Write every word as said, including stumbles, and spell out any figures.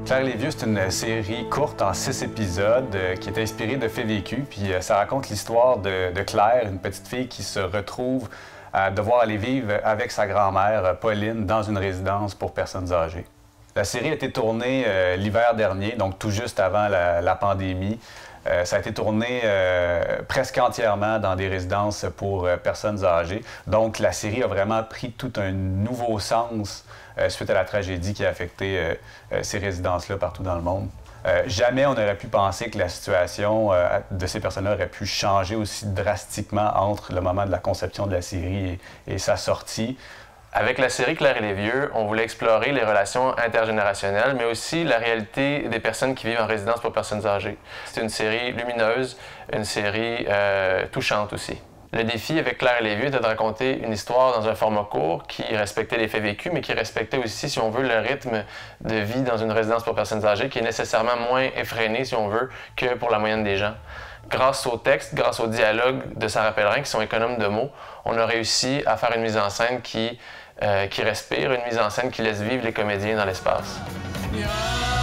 Claire les Vieux, c'est une série courte en six épisodes euh, qui est inspirée de faits vécus. Puis euh, ça raconte l'histoire de, de Claire, une petite fille qui se retrouve à devoir aller vivre avec sa grand-mère, Pauline, dans une résidence pour personnes âgées. La série a été tournée euh, l'hiver dernier, donc tout juste avant la, la pandémie. Euh, ça a été tourné euh, presque entièrement dans des résidences pour euh, personnes âgées. Donc, la série a vraiment pris tout un nouveau sens euh, suite à la tragédie qui a affecté euh, euh, ces résidences-là partout dans le monde. Euh, jamais on n'aurait pu penser que la situation euh, de ces personnes-là aurait pu changer aussi drastiquement entre le moment de la conception de la série et, et sa sortie. Avec la série Claire et les Vieux, on voulait explorer les relations intergénérationnelles, mais aussi la réalité des personnes qui vivent en résidence pour personnes âgées. C'est une série lumineuse, une série euh, touchante aussi. Le défi avec Claire et les Vieux était de raconter une histoire dans un format court qui respectait les faits vécus, mais qui respectait aussi, si on veut, le rythme de vie dans une résidence pour personnes âgées, qui est nécessairement moins effréné, si on veut, que pour la moyenne des gens. Grâce au texte, grâce au dialogue de Sarah Pellerin, qui sont économes de mots, on a réussi à faire une mise en scène qui, euh, qui respire, une mise en scène qui laisse vivre les comédiens dans l'espace. Yeah.